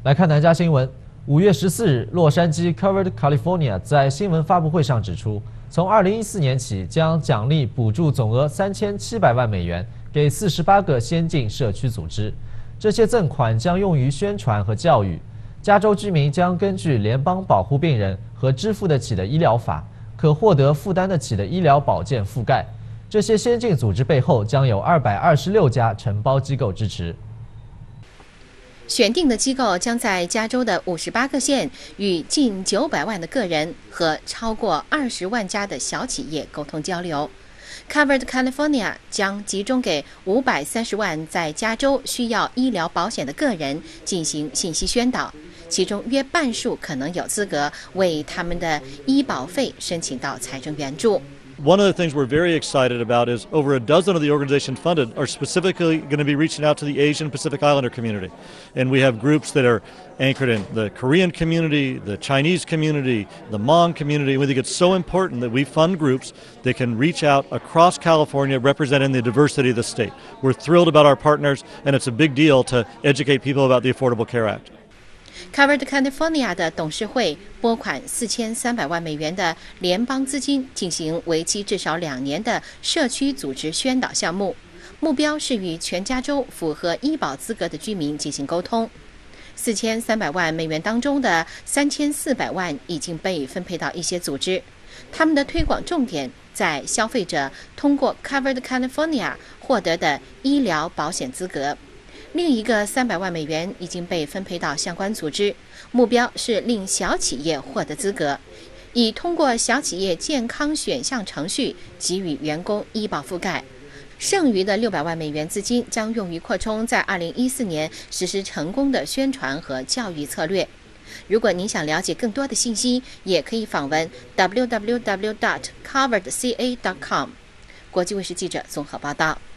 来看南加新闻，5月14日，洛杉矶 Covered California 在新闻发布会上指出，从2014年起将奖励补助总额3700万美元给48个先进社区组织，这些赠款将用于宣传和教育。加州居民将根据联邦保护病人和支付得起的医疗法，可获得负担得起的医疗保健覆盖。这些先进组织背后将有226家承包机构支持。 选定的机构将在加州的58个县与近900万的个人和超过20万家的小企业沟通交流。Covered California 将集中给530万在加州需要医疗保险的个人进行信息宣导，其中约半数可能有资格为他们的医保费申请到财政援助。 One of the things we're very excited about is over a dozen of the organizations funded are specifically going to be reaching out to the Asian Pacific Islander community. And we have groups that are anchored in the Korean community, the Chinese community, the Hmong community. And we think it's so important that we fund groups that can reach out across California representing the diversity of the state. We're thrilled about our partners, and it's a big deal to educate people about the Affordable Care Act. Covered California 的董事会拨款4300万美元的联邦资金，进行为期至少2年的社区组织宣导项目，目标是与全加州符合医保资格的居民进行沟通。4300万美元当中的3400万已经被分配到一些组织，他们的推广重点在消费者通过 Covered California 获得的医疗保险资格。另一个300万美元已经被分配到相关组织，目标是令小企业获得资格，以通过小企业健康选项程序给予员工医保覆盖。剩余的600万美元资金将用于扩充在2014年实施成功的宣传和教育策略。如果您想了解更多的信息，也可以访问 www.coveredca.com。国际卫视记者综合报道。